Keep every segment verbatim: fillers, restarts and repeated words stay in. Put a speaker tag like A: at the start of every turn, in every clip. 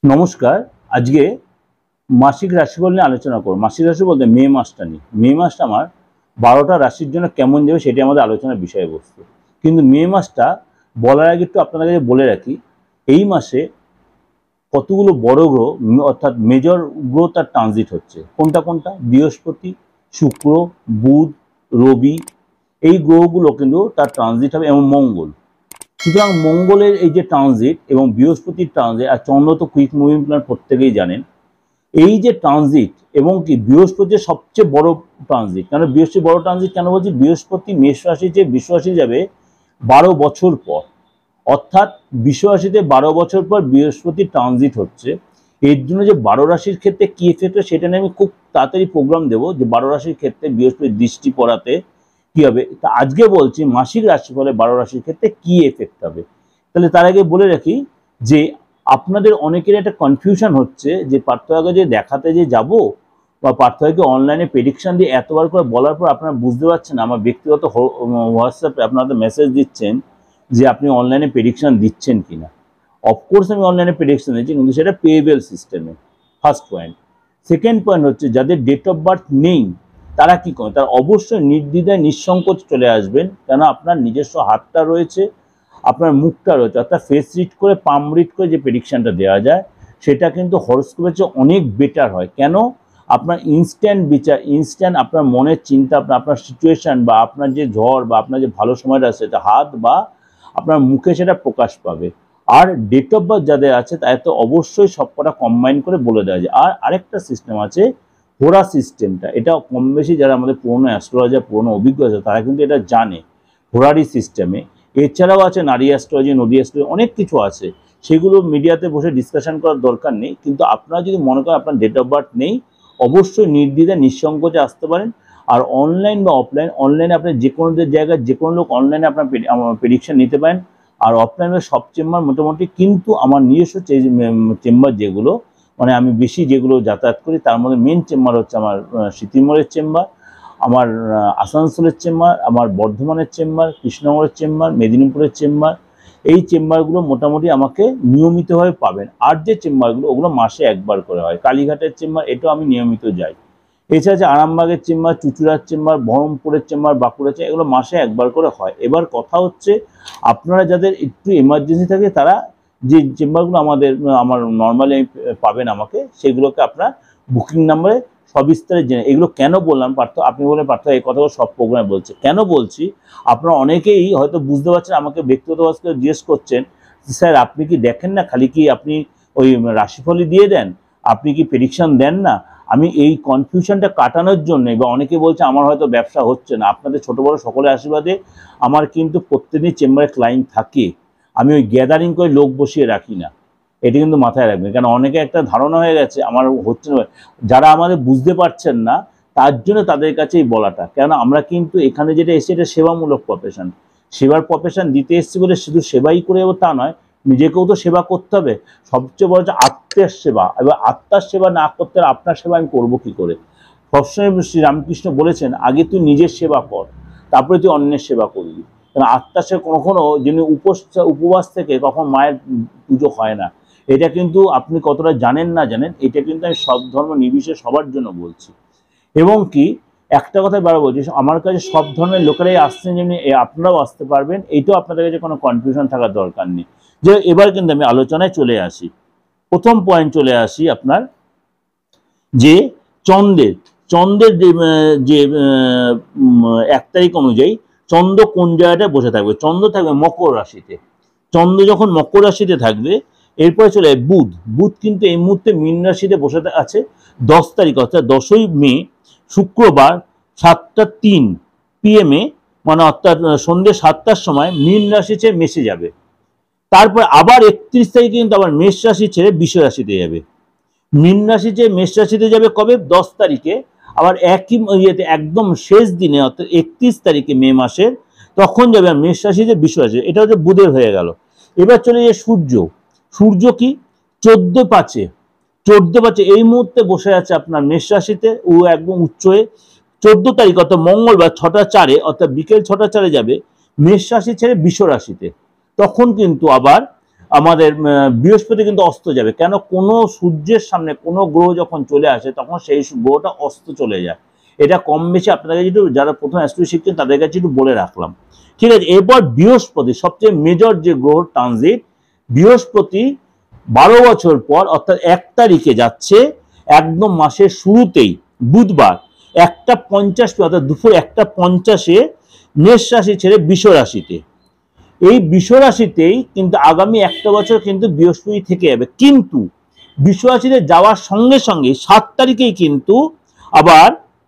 A: নমস্কার। আজকে মাসিক রাশিফল নিয়ে আলোচনা করব। মাসিক রাশি বলতে মে মাসটা নিয়ে। মে মাসটা আমার বারোটা রাশির জন্য কেমন যাবে সেটি আমাদের আলোচনার বিষয়বস্তু। কিন্তু মে মাসটা বলার আগে একটু আপনাদের কাছে বলে রাখি, এই মাসে কতগুলো বড় গ্রহ অর্থাৎ মেজর গ্রহ তার ট্রানজিট হচ্ছে। কোনটা কোনটা? বৃহস্পতি, শুক্র, বুধ, রবি, এই গ্রহগুলো কিন্তু তার ট্রানজিট হবে, এবং মঙ্গল। সুতরাং মঙ্গলের এই যে ট্রানজিট এবং বৃহস্পতির ট্রানজিট, আর চন্দ্র তো কুইক মুভিং প্ল্যানেট প্রত্যেকেই জানেন, এই যে ট্রানজিট এবং কি বৃহস্পতির সবচেয়ে বড় ট্রানজিট। কেন বৃহস্পতি বড় ট্রানজিট কেন বলছি? বৃহস্পতি মেষ রাশি যে বৃষ রাশি যাবে বারো বছর পর, অর্থাৎ বৃষ রাশিতে বারো বছর পর বৃহস্পতি ট্রানজিট হচ্ছে। এর জন্য যে বারো রাশির ক্ষেত্রে কি এফেক্ট হয় সেটা নিয়ে আমি খুব তাড়াতাড়ি প্রোগ্রাম দেবো, যে বারো রাশির ক্ষেত্রে বৃহস্পতির দৃষ্টি পড়াতে কি হবে। তা আজকে বলছি মাসিক রাশিফলে বারো রাশির ক্ষেত্রে কি এফেক্ট হবে। তাহলে তার আগে বলে রাখি যে আপনাদের অনেকের একটা কনফিউশন হচ্ছে যে পার্থক্য যে দেখাতে যে যাব বা পার্থক্যকে অনলাইনে প্রেডিকশন দিয়ে এতবার করে বলার পর আপনারা বুঝতে পারছেন, আমার ব্যক্তিগত হোয়াটসঅ্যাপে আপনাদের মেসেজ দিচ্ছেন যে আপনি অনলাইনে প্রেডিকশন দিচ্ছেন কিনা। অফকোর্স আমি অনলাইনে প্রেডিকশন দিচ্ছি, কিন্তু সেটা পেয়েবল সিস্টেমে। First point. সেকেন্ড পয়েন্ট হচ্ছে যাদের ডেট অফ বার্থ নেই তারা কি করে, তারা অবশ্যই নির্দ্বিধায় নিঃসংকোচ চলে আসবেন, কেন আপনার নিজস্ব হাতটা রয়েছে, আপনার মুখটা রয়েছে, অর্থাৎ ফেস রিড করে পাম রিড করে যে প্রেডিকশনটা দেওয়া যায় সেটা কিন্তু হরোস্কোপের চেয়ে অনেক বেটার হয়। কেন? আপনার ইনস্ট্যান্ট বিচার, ইনস্ট্যান্ট আপনার মনের চিন্তা, আপনার আপনার সিচুয়েশান বা আপনার যে ঝড় বা আপনার যে ভালো সময়টা সেটা হাত বা আপনার মুখে সেটা প্রকাশ পাবে। আর ডেট অফ বার্থ যাদের আছে তাদের তো অবশ্যই সবকটা কম্বাইন করে বলে দেওয়া যায়। আর আরেকটা সিস্টেম আছে হোরা সিস্টেমটা, এটা কম বেশি যারা আমাদের পুরনো অ্যাস্ট্রোলজার পুরনো অভিজ্ঞ আছে তারা কিন্তু এটা জানে, হোরারি সিস্টেমে। এছাড়াও আছে নারী অ্যাস্ট্রোলজি, নদী অ্যাস্ট্রোলজি, অনেক কিছু আছে, সেগুলো মিডিয়াতে বসে ডিসকাশন করার দরকার নেই। কিন্তু আপনারা যদি মনে করেন আপনার ডেট অফ বার্থ নেই, অবশ্যই নির্দ্বিধায় নিঃসংকোচে আসতে পারেন। আর অনলাইন বা অফলাইন, অনলাইনে আপনি যে কোনো জায়গায় যে কোনো লোক অনলাইনে আপনার প্রেডিকশন নিতে পারেন, আর অফলাইনে সব চেম্বার মোটামুটি। কিন্তু আমার নিজস্ব চেম্বার যেগুলো, মানে আমি বেশি যেগুলো যাতায়াত করি তার মধ্যে মেন চেম্বার হচ্ছে আমার সিতিমোড়ের চেম্বার, আমার আসানসোলের চেম্বার, আমার বর্ধমানের চেম্বার, কৃষ্ণনগরের চেম্বার, মেদিনীপুরের চেম্বার। এই চেম্বারগুলো মোটামুটি আমাকে নিয়মিতভাবে পাবেন। আর যে চেম্বারগুলো ওগুলো মাসে একবার করে হয়। কালীঘাটের চেম্বার এটাও আমি নিয়মিত যাই। এছাড়া যে আরামবাগের চেম্বার, চুচুড়ার চেম্বার, বহরমপুরের চেম্বার, বাঁকুড়ার চেম্বার, এগুলো মাসে একবার করে হয়। এবার কথা হচ্ছে আপনারা যাদের একটু এমার্জেন্সি থাকে তারা যে চেম্বারগুলো আমাদের আমার নর্মালি পাবেন আমাকে, সেগুলোকে আপনারা বুকিং নাম্বারে সবিস্তারে জেনে। এগুলো কেন বললাম পার্থ, আপনি বলেন পার্থ এই কথাগুলো সব প্রোগ্রামে বলছে, কেন বলছি আপনারা অনেকেই হয়তো বুঝতে পারছেন, আমাকে ব্যক্তিগতভাবে জিজ্ঞেস করছেন স্যার আপনি কি দেখেন না, খালি কি আপনি ওই রাশিফলই দিয়ে দেন, আপনি কি প্রেডিকশন দেন না। আমি এই কনফিউশনটা কাটানোর জন্য, বা অনেকে বলছে আমার হয়তো ব্যবসা হচ্ছে না, আপনাদের ছোট বড় সকলের আশীর্বাদে আমার কিন্তু প্রত্যেকদিন চেম্বারে ক্লায়েন্ট থাকে। আমি ওই গ্যাদারিং করে লোক বসিয়ে রাখি না, এটা কিন্তু মাথায় রাখবেন। কারণ অনেকে একটা ধারণা হয়ে গেছে আমার হচ্ছে না, যারা আমাদের বুঝতে পারছেন না তার জন্য তাদের কাছেই বলাটা। কেন আমরা কিন্তু এখানে যেটা এসেছি এটা সেবামূলক প্রফেশন, সেবার প্রফেশন দিতে এসেছি বলে শুধু সেবাই করে যাবো তা নয়, নিজেকেও তো সেবা করতে হবে। সবচেয়ে বড় হচ্ছে আত্মের সেবা। এবার আত্মার সেবা না করতে আপনার সেবা আমি করবো কী করে? সবসময় শ্রী রামকৃষ্ণ বলেছেন আগে তুই নিজের সেবা কর, তারপরে তুই অন্যের সেবা করবি। কারণ আত্মার সেবা কখনো যিনি উপোস উপবাস থেকে কখন মায়ের পুজো হয় না, এটা কিন্তু আপনি কতটা জানেন না জানেন, এটা কিন্তু আমি সব ধর্ম নির্বিশেষে সবার জন্য বলছি। এবং কি একটা কথাই বারবার বলছি, আমার কাছে সব ধর্মের লোকেরাই আসছেন, যেমনি আপনারাও আসতে পারবেন, এইটাও আপনাদের কাছে কোনো কনফিউশন থাকার দরকার নেই। যে এবার কিন্তু আমি আলোচনায় চলে আসি। প্রথম পয়েন্ট চলে আসি আপনার যে চন্দ্রের চন্দ্রের যে এক তারিখ অনুযায়ী চন্দ্র কোন জায়গাটায় বসে থাকবে। চন্দ্র থাকবে মকর রাশিতে। চন্দ্র যখন মকর রাশিতে থাকবে এরপরে চলে বুধ। বুধ কিন্তু এই মুহূর্তে মীন রাশিতে বসে আছে দশ তারিখ, অর্থাৎ দশই মে শুক্রবার সাতটা তিন পিএমে, মানে অর্থাৎ সন্ধ্যে সাতটার সময় মীন রাশি ছেড়ে মেষে যাবে। তারপর আবার একত্রিশ তারিখে কিন্তু আবার মেষ রাশি ছেড়ে বৃষ রাশিতে যাবে। মীন রাশি ছেড়ে মেষ রাশিতে যাবে কবে? দশ তারিখে। আবার একই ইয়েতে একদম শেষ দিনে অর্থাৎ একত্রিশ তারিখে মে মাসের, তখন যাবে মেষ রাশি যে বৃষ রাশি। এটা হচ্ছে বুধের হয়ে গেল। এবার চলে যায় সূর্য। সূর্য কি চোদ্দ পাঁচে চোদ্দ পাঁচে এই মুহূর্তে বসে আছে আপনার মেষ রাশিতে, ও একদম উচ্চ হয়ে চোদ্দ তারিখ অর্থাৎ মঙ্গলবার ছটা চারে অর্থাৎ বিকেল ছটা চারে যাবে মেষ রাশি ছেড়ে বৃষ রাশিতে। তখন কিন্তু আবার আমাদের বৃহস্পতি কিন্তু অস্ত যাবে। কেন? কোনো সূর্যের সামনে কোনো গ্রহ যখন চলে আসে তখন সেই গ্রহটা অস্ত চলে যায়। এটা কম বেশি আপনাদের কাছে একটু, যারা প্রথম অ্যাস্ট্রোলজি শিখছেন তাদের কাছে একটু বলে রাখলাম, ঠিক আছে। এরপর বৃহস্পতি সবচেয়ে মেজর যে গ্রহ ট্রানজিট, বৃহস্পতি বারো বছর পর অর্থাৎ এক তারিখে যাচ্ছে, একদম মাসের শুরুতেই বুধবার একটা পঞ্চাশ অর্থাৎ দুপুর একটা পঞ্চাশে মেষ রাশি ছেড়ে বৃষ রাশিতে, এই বৃষ রাশিতেই কিন্তু আগামী একটা বছর কিন্তু বৃহস্পতি থেকে যাবে। কিন্তু বৃষ রাশিতে যাওয়ার সঙ্গে সঙ্গে সাত তারিখেই কিন্তু আবার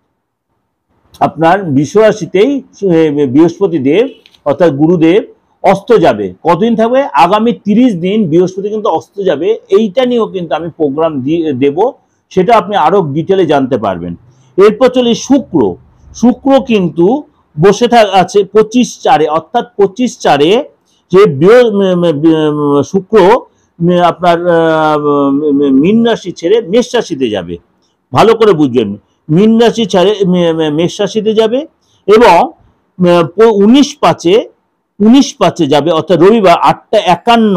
A: আপনার বৃষ রাশিতেই বৃহস্পতি দেব অর্থাৎ গুরুদেব অস্ত যাবে। কতদিন থাকবে? আগামী তিরিশ দিন বৃহস্পতি কিন্তু অস্ত যাবে। এইটা নিয়েও কিন্তু আমি প্রোগ্রাম দিয়ে দেব, সেটা আপনি আরো ডিটেলে জানতে পারবেন। এরপর চলে শুক্র। শুক্র কিন্তু বসে থাক আছে পঁচিশ চারে, অর্থাৎ পঁচিশ চারে যে শুক্র আপনার মীন রাশি ছেড়ে মেষ রাশিতে যাবে। ভালো করে বুঝবেন, মীন রাশি ছেড়ে মেষ রাশিতে যাবে এবং উনিশ পাঁচে উনিশ পাঁচে যাবে অর্থাৎ রবিবার আটটা একান্ন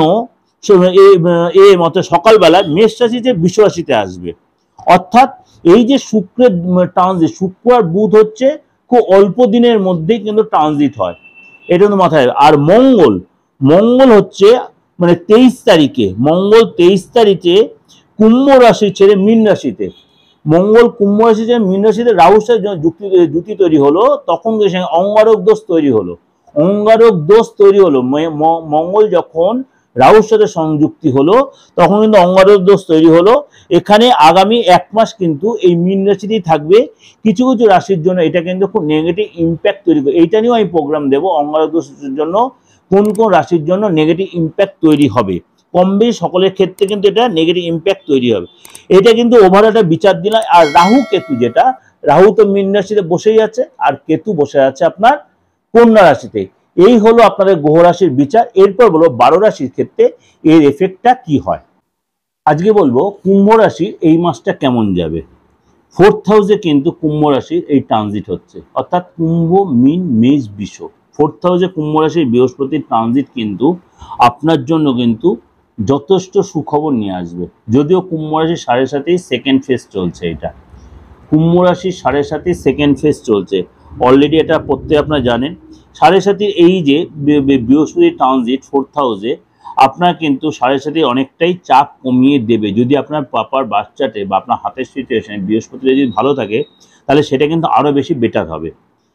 A: এ মতো সকালবেলা মেষ রাশিতে বৃষ রাশিতে আসবে। অর্থাৎ এই যে শুক্রের ট্রানজিট, শুক্র আর বুধ হচ্ছে খুব অল্প দিনের মধ্যেই কিন্তু ট্রানজিট হয়, এটা কিন্তু মাথায়। আর মঙ্গল, মঙ্গল হচ্ছে মানে তেইশ তারিখে, মঙ্গল তেইশ তারিখে কুম্ভ রাশি ছেড়ে মীন রাশিতে, মঙ্গল কুম্ভ রাশি ছেড়ে মীন রাশিতে রাহুর সাথে যুক্তি জুতি তৈরি হলো, তখন অঙ্গারক দোষ তৈরি হলো, অঙ্গারক দোষ তৈরি হলো মঙ্গল যখন রাহুর সাথে সংযুক্তি হলো তখন কিন্তু অঙ্গারক দোষ তৈরি হলো। এখানে আগামী এক মাস কিন্তু এই মীন রাশিতেই থাকবে। কিছু কিছু রাশির জন্য এটা কিন্তু খুব নেগেটিভ ইম্প্যাক্ট তৈরি করে, এইটা নিয়েও আমি প্রোগ্রাম দেবো অঙ্গারক দোষের জন্য কোন কোন রাশির জন্য নেগেটিভ ইম্প্যাক্ট তৈরি হবে। কম বেশি সকলের ক্ষেত্রে কিন্তু এটা নেগেটিভ ইম্প্যাক্ট তৈরি হবে, এটা কিন্তু ওভারঅল একটা বিচার দিলাম। আর রাহু কেতু, যেটা রাহু তো মীন রাশিতে বসেই আছে আর কেতু বসে আছে আপনার কন্যা রাশিতে। এই হলো আপনাদের গ্রহ রাশির বিচার। এরপর বলবো বারো রাশির ক্ষেত্রে এর এফেক্টটা কি হয়। আজকে বলবো কুম্ভ রাশি এই মাসটা কেমন যাবে। ফোর্থ হাউসে কিন্তু কুম্ভ রাশির এই ট্রানজিট হচ্ছে, অর্থাৎ কুম্ভ মীন মেষ বৃষ, ফোর্থ হাউসে কুম্ভ রাশির বৃহস্পতির ট্রানজিট কিন্তু আপনার জন্য কিন্তু যথেষ্ট সুখবর নিয়ে আসবে। যদিও কুম্ভ রাশির সাড়ে সাতেই সেকেন্ড ফেজ চলছে, এটা কুম্ভ রাশির সাড়ে সাতেই সেকেন্ড ফেজ চলছে অলরেডি, এটা প্রত্যেক আপনারা জানেন। সাড়ে সাতির এই যে বৃহস্পতি ট্রানজিট ফোর্থ হাউসে আপনার কিন্তু সাড়ে সাথে অনেকটাই চাপ কমিয়ে দেবে। যদি আপনার পাপার বাচ্চাটে বা আপনার হাতের সিচুয়েশনে বৃহস্পতি যদি ভালো থাকে তাহলে সেটা কিন্তু আরও বেশি বেটার হবে।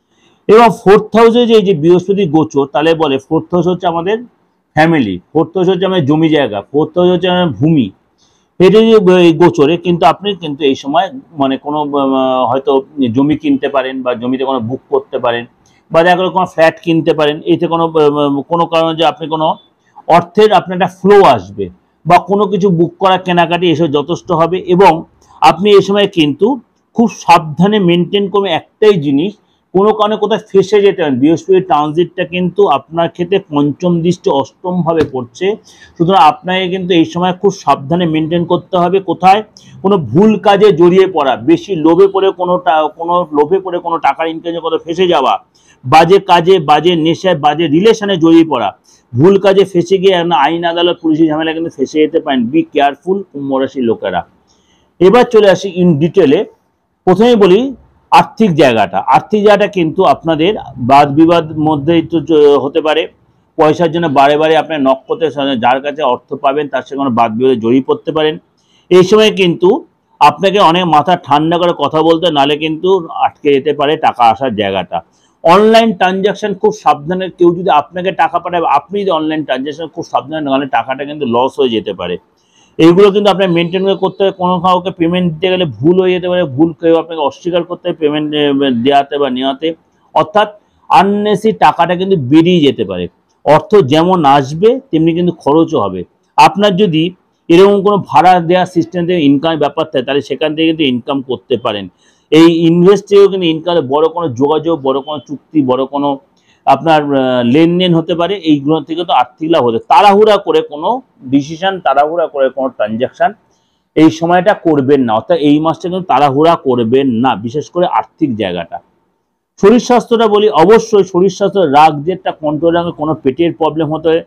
A: এবং ফোর্থ হাউসে যে এই যে বৃহস্পতি গোচর, তাহলে বলে ফোর্থ হাউস হচ্ছে আমাদের ফ্যামিলি, ফোর্থ হাউস হচ্ছে আমাদের জমি জায়গা, ফোর্থ হাউস হচ্ছে আমাদের ভূমি। এটা যে গোচরে কিন্তু আপনি কিন্তু এই সময় মানে কোনো হয়তো জমি কিনতে পারেন বা জমিতে কোনো বুক করতে পারেন বা দেখা গেলো কোনো ফ্ল্যাট কিনতে পারেন। এতে কোনো কোনো কারণে যে আপনি কোনো অর্থের আপনার একটা ফ্লো আসবে বা কোনো কিছু বুক করা কেনাকাটি এসব যথেষ্ট হবে। এবং আপনি এই সময় কিন্তু খুব সাবধানে মেনটেন করবেন একটাই জিনিস, কোনো কারণে কোথায় ফেসে যেতে পারেন। বৃহস্পতির ট্রানজিটটা কিন্তু আপনার ক্ষেত্রে পঞ্চম দৃষ্টি অষ্টমভাবে পড়ছে, সুতরাং আপনাকে কিন্তু এই সময় খুব সাবধানে মেনটেন করতে হবে। কোথায় কোনো ভুল কাজে জড়িয়ে পড়া, বেশি লোভে পড়ে কোনো কোনো লোভে পড়ে কোনো টাকার ইনকামের কথা ফেসে যাওয়া, বাজে কাজে বাজে নেশায় বাজে রিলেশনে জড়িয়ে পড়া, ভুল কাজে ফেসে গিয়ে আইন আদালত পুলিশি ঝামেলা কিন্তু ফেসে যেতে পারেন। বি কেয়ারফুল কুম্ভ রাশির লোকেরা। এবার চলে আসি ইন ডিটেলে। প্রথমেই বলি আর্থিক জায়গাটা, আর্থিক জায়গাটা কিন্তু আপনাদের বাদ বিবাদ মধ্যেই তো হতে পারে। পয়সার জন্য বারে বারে আপনার নক করতে, যার কাছে অর্থ পাবেন তার সঙ্গে কোনো বাদ বিবাদে জড়িয়ে পড়তে পারেন। এই সময় কিন্তু আপনাকে অনেক মাথা ঠান্ডা করে কথা বলতে, নালে কিন্তু আটকে যেতে পারে টাকা আসার জায়গাটা। অনলাইন ট্রানজাকশন খুব সাবধানে, কেউ যদি আপনাকে টাকা পাঠায় আপনি যদি অনলাইন ট্রানজাকশন খুব সাবধানে, নাহলে টাকাটা কিন্তু লস হয়ে যেতে পারে। এইগুলো কিন্তু আপনার মেনটেন করতে হবে। কোনো কাউকে পেমেন্ট দিতে গেলে ভুল হয়ে যেতে পারে, ভুল কেউ আপনাকে অস্বীকার করতে হবে পেমেন্ট দেওয়াতে বা নেওয়াতে, অর্থাৎ আননেসেসারি টাকাটা কিন্তু বেরিয়ে যেতে পারে। অর্থ যেমন আসবে তেমনি কিন্তু খরচও হবে। আপনার যদি এরকম কোনো ভাড়া দেওয়ার সিস্টেম থেকে ইনকামের ব্যাপার থাকে তাহলে সেখান থেকে কিন্তু ইনকাম করতে পারেন। এই ইনভেস্ট থেকেও কিন্তু ইনকামে বড় কোনো যোগাযোগ, বড় কোনো চুক্তি, বড় কোনো আপনার লেনদেন হতে পারে। এইগুলো থেকে তো আর্থিক লাভ হতে, তাড়াহুড়া করে কোনো ডিসিশন, তাড়াহুড়া করে কোনো ট্রানজাকশন এই সময়টা করবেন না, অর্থাৎ এই মাসটা কিন্তু তাড়াহুড়া করবেন না, বিশেষ করে আর্থিক জায়গাটা। শরীর স্বাস্থ্যটা বলি, অবশ্যই শরীর স্বাস্থ্য রাগ যেটা কন্ট্রোল রাখবে, কোনো পেটের প্রবলেম হতে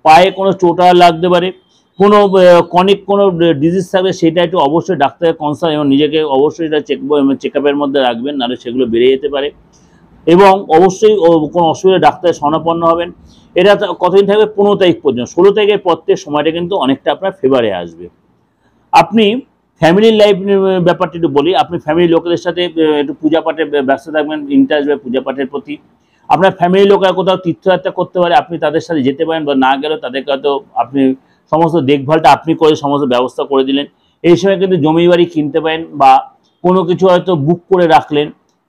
A: পায়ে কোনো চোটা লাগতে পারে, কোনো কনিক কোনো ডিজিজ থাকলে সেটা একটু অবশ্যই ডাক্তারের কনসাল্ট এবং নিজেকে অবশ্যই এটা চেক চেক আপের মধ্যে রাখবেন, নাহলে সেগুলো বেড়ে যেতে পারে। এবং অবশ্যই কোনো অসুবিধা ডাক্তারের শরণাপন্ন হবেন। এটা কতদিন থাকবে? পনেরো তারিখ পর্যন্ত। ষোলো তারিখের পর থেকে সময়টা কিন্তু অনেকটা আপনার ফেভারে আসবে। আপনি ফ্যামিলির লাইফ ব্যাপারটা একটু বলি। আপনি ফ্যামিলির লোকেদের সাথে একটু পূজা পাঠে ব্যস্ত থাকবেন, ইন্টারেস্ট হবে পূজা পাঠের প্রতি। আপনার ফ্যামিলির লোকেরা কোথাও তীর্থযাত্রা করতে পারে, আপনি তাদের সাথে যেতে পারেন, বা না গেলেও তাদেরকে হয়তো আপনি সমস্ত দেখভালটা আপনি করে সমস্ত ব্যবস্থা করে দিলেন। এই সময় কিন্তু জমি বাড়ি কিনতে পারেন, বা কোনো কিছু হয়তো বুক করে রাখলেন,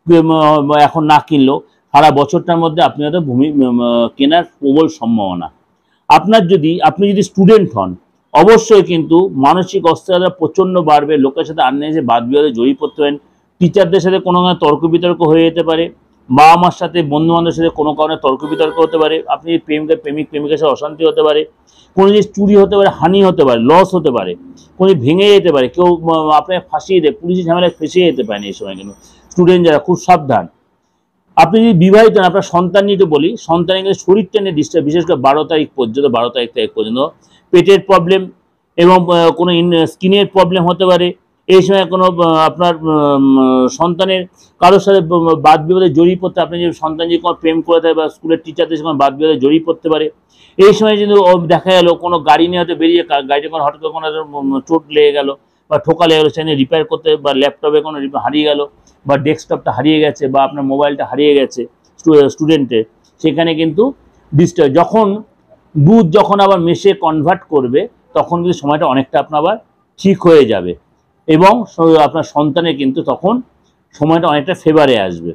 A: এখন না কিনলেও সারা বছরটার মধ্যে আপনি হয়তো ভূমি কেনার প্রবল সম্ভাবনা। আপনার যদি আপনি যদি স্টুডেন্ট হন, অবশ্যই কিন্তু মানসিক অস্থিরতা প্রচণ্ড বাড়বে, লোকের সাথে আন্যায় বাদ বিবাদে জড়িয়ে পড়তে পারেন, টিচারদের সাথে কোনো কারণে তর্ক বিতর্ক হয়ে যেতে পারে, বাবা মার সাথে বন্ধু বান্ধবের সাথে কোনো কারণে তর্ক বিতর্ক হতে পারে, আপনি প্রেমিকের প্রেমিক প্রেমিকের সাথে অশান্তি হতে পারে, কোনো জিনিস চুরি হতে পারে, হানি হতে পারে, লস হতে পারে, কোনো ভেঙে যেতে পারে, কেউ আপনাকে ফাঁসিয়ে দেয়, পুলিশের ঝামেলায় ফেঁসে যেতে পারেন। এই সময় কিন্তু স্টুডেন্ট যারা খুব সাবধান। আপনি যদি বিবাহিত না, আপনার সন্তান নিয়ে বলি, সন্তানের কিন্তু শরীরটা নিয়ে ডিস্টার্ব, বিশেষ করে বারো তারিখ পর্যন্ত, বারো তারিখ তারিখ পর্যন্ত পেটের প্রবলেম এবং কোনো স্কিনের প্রবলেম হতে পারে। এই সময় কোনো আপনার সন্তানের কারোর সাথে বাদ বিবাদে জড়িয়ে পড়তে, আপনি যদি সন্তান যদি কোনো প্রেম করে থাকে বা স্কুলের টিচারদের সঙ্গে বাদ বিবাদে জড়িয়ে পড়তে পারে। এই সময় কিন্তু দেখা গেল কোনো গাড়ি নিয়ে হয়তো বেরিয়ে, গাড়িতে কোনো হঠাৎ করে কোনো চোট লেগে গেল বা ঠোকা লেগে গেলো, সেখানে রিপেয়ার করতে, বা ল্যাপটপে কোনো হারিয়ে গেল, বা ডেস্কটপটা হারিয়ে গেছে, বা আপনার মোবাইলটা হারিয়ে গেছে স্টুডেন্টের, সেখানে কিন্তু ডিস্টার্ব। যখন দুধ যখন আবার মেশে কনভার্ট করবে, তখন কিন্তু সময়টা অনেকটা আপনার আবার ঠিক হয়ে যাবে, এবং আপনার সন্তানের কিন্তু তখন সময়টা অনেকটা ফেভারে আসবে।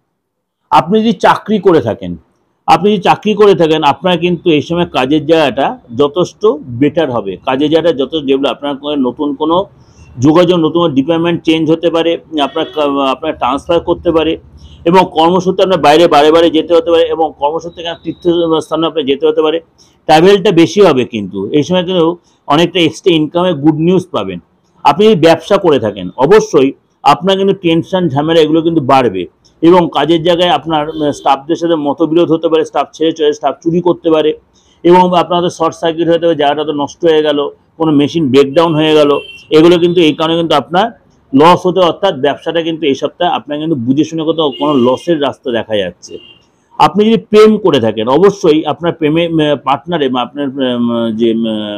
A: আপনি যদি চাকরি করে থাকেন, আপনি যদি চাকরি করে থাকেন আপনার কিন্তু এই সময় কাজের জায়গাটা যথেষ্ট বেটার হবে, কাজের জায়গাটা যথেষ্ট ডেভেলপ, আপনার নতুন কোনো যোগাযোগ, নতুন ডিপার্টমেন্ট চেঞ্জ হতে পারে, আপনার আপনার ট্রান্সফার করতে পারে, এবং কর্মসূত্রে আপনার বাইরে বারে বারে যেতে হতে পারে, এবং কর্মসূত্রে তীর্থস্থানে আপনার যেতে হতে পারে, ট্রাভেলটা বেশি হবে। কিন্তু এই সময় কিন্তু অনেকটা এক্সট্রা ইনকামের গুড নিউজ পাবেন। আপনি যদি ব্যবসা করে থাকেন, অবশ্যই আপনার কিন্তু টেনশন ঝামেলা এগুলো কিন্তু বাড়বে, এবং কাজের জায়গায় আপনার স্টাফদের সাথে মতবিরোধ হতে পারে, স্টাফ ছেড়ে চলে স্টাফ চুরি করতে পারে, এবং আপনাদের শর্ট সার্কিট হতে পারে, জায়গাটা তো নষ্ট হয়ে গেল, কোনো মেশিন ব্রেকডাউন হয়ে গেল, এগুলো কিন্তু এই কারণে কিন্তু আপনার লস হতে, অর্থাৎ ব্যবসাটা কিন্তু এই সপ্তাহে আপনার কিন্তু বুঝে শুনে কোথাও কোনো লসের রাস্তা দেখা যাচ্ছে। আপনি যদি প্রেম করে থাকেন, অবশ্যই আপনার প্রেমে পার্টনারে বা আপনার যে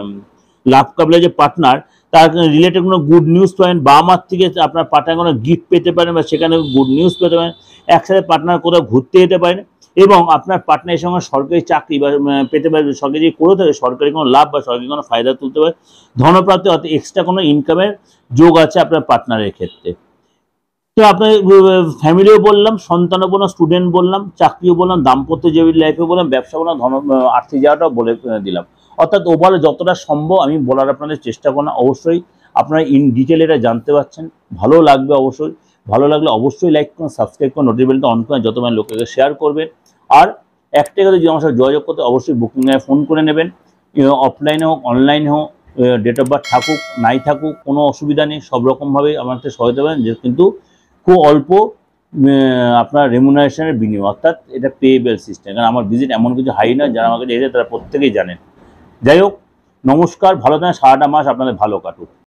A: লাভ কাপলে যে পার্টনার, তার রিলেটেড কোনো গুড নিউজ পাবেন, বাবা মার থেকে আপনার পার্টনার কোনো গিফট পেতে পারেন, বা সেখানে গুড নিউজ পেতে পারেন, একসাথে পার্টনার কোথাও ঘুরতে যেতে পারেন, এবং আপনার পার্টনারের সঙ্গে সরকারি চাকরি বা পেতে পারে, সরকারি যদি করে থাকে সরকারি কোনো লাভ বা সরকারি কোনো ফায়দা তুলতে পারে, ধনপ্রাপ্তি, অর্থাৎ এক্সট্রা কোনো ইনকামের যোগ আছে আপনার পার্টনারের ক্ষেত্রে। তো আপনার ফ্যামিলিও বললাম, সন্তানও বললাম, স্টুডেন্ট বললাম, চাকরিও বললাম, দাম্পত্য জীবন লাইফে বললাম, ব্যবসা বললাম, ধন আর্থিক জায়গাটাও বলে দিলাম। অর্থাৎ ওভারঅল যতটা সম্ভব আমি বলার আপনাদের চেষ্টা করলাম। অবশ্যই আপনারা ইন ডিটেল এটা জানতে পারছেন, ভালো লাগবে অবশ্যই। ভালো লাগলে অবশ্যই লাইক করুন, সাবস্ক্রাইব করুন, নোটিফিকেশনটা অন করেন, যত মানে লোকেকে শেয়ার করবেন। আর একটাই কথা, যদি আমার সাথে যোগাযোগ করতে অবশ্যই বুকিংয়ে ফোন করে নেবেন, অফলাইনে হোক অনলাইনে হোক, ডেট অফ বার্থ থাকুক নাই থাকুক কোনো অসুবিধা নেই, সব রকমভাবে আমাকে সহায়তা পাবেন, যে কিন্তু খুব অল্প আপনার রেমুনারেশনের বিনিময়, অর্থাৎ এটা পেয়েবল সিস্টেম। কারণ আমার ভিজিট এমন কিছু হাই না, যারা আমাকে এসে তারা প্রত্যেকেই জানেন। যাই হোক, নমস্কার, ভালো থাকেন, সারাটা মাস আপনাদের ভালো কাটুক।